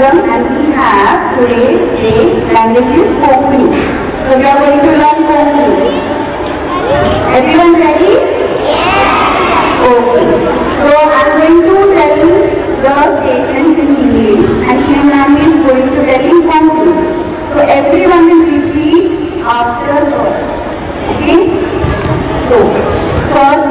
Sangam and we have today's day Language Konkani. So we are going to learn Konkani. Everyone ready? Yes. Okay. So I am going to tell the statements in English and Shri Ma'am is going to tell in Konkani. So everyone will repeat after her. Okay? So first